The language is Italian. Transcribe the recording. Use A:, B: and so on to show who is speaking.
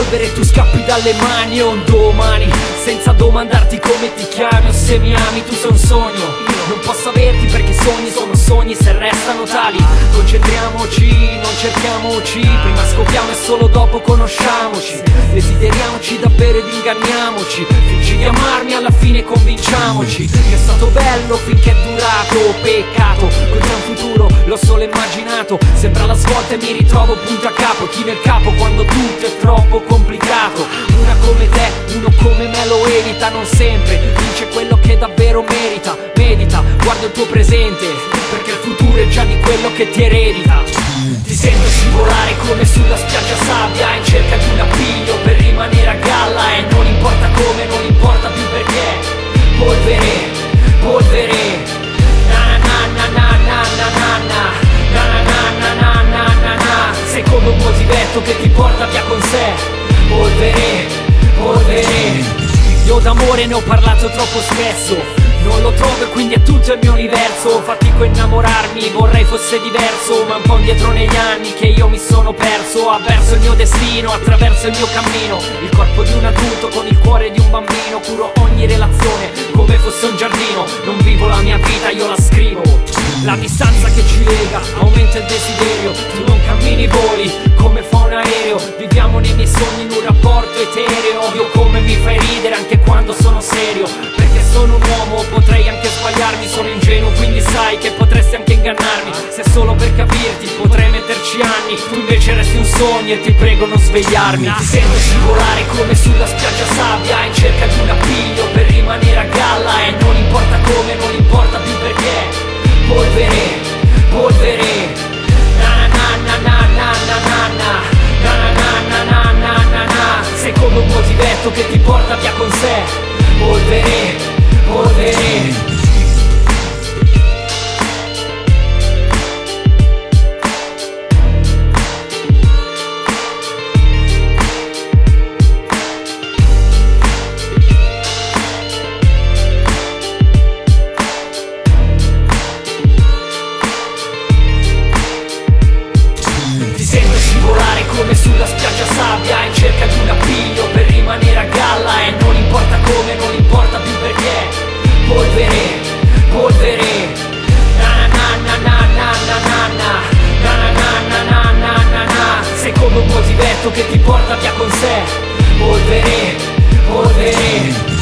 A: polvere tu scappi dalle mani. O un domani senza domandarti come ti chiami o se mi ami. Tu sei un sogno, non posso averti perché sogni sono sogni se restano tali. Concentriamoci, non cerchiamoci, prima scopriamo e solo dopo conosciamoci. Desideriamoci davvero ed inganniamoci, fingi di amarmi, alla fine convinciamoci. Che è stato bello finché è durato, peccato, quel gran futuro l'ho solo immaginato. Sembra la svolta e mi ritrovo punto a capo, chino il capo quando tutto è troppo complicato. Una come te, uno come me lo evita, non sempre vince quello che davvero merita. Medita, guarda il tuo presente, perché il futuro è già di quello che ti eredita. Ti sento scivolare come sulla spiaggia sabbia, in cerca di un appiglio per rimanere a galla. E non importa come, non importa più perché. Polvere, polvere, na na na na na na na na na na na na na na. Sei come un motivetto che ti porta via con sé. Polvere, polvere. Io d'amore ne ho parlato troppo spesso, non lo trovo e quindi è tutto il mio universo. Fatico a innamorarmi, vorrei fosse diverso, ma un po' indietro negli anni che io mi sono perso. Avverso il mio destino, attraverso il mio cammino. Il corpo di un adulto con il cuore di un bambino. Curo ogni relazione come fosse un giardino. Non vivo la mia vita, io la scrivo. La distanza che ci lega aumenta il desiderio. Tu non cammini, voli come fa un aereo. Viviamo nei miei sogni in un rapporto etereo. Ovvio come mi fai ridere anche quando sono serio, perché sono un uomo, potrei anche sbagliarmi. Sono ingenuo, quindi sai che potresti anche ingannarmi. Se solo per capirti potrei metterci anni. Tu invece resti un sogno e ti prego non svegliarmi. Ti sento scivolare come sulla spiaggia sabbia, in cerca di un appiglio per rimanere a galla. E non importa come, non importa più perché. Polvere, polvere, na na na na na na na na na na na na na na. Sei come un motivetto che ti porta via con sé. Polvere, polvere. Come sulla spiaggia sabbia, in cerca di un appiglio per rimanere a galla. E non importa come, non importa più perché. Polvere, polvere, na na na na na na na na na na na na na. Sei come un motivetto che ti porta via con sé. Polvere, polvere.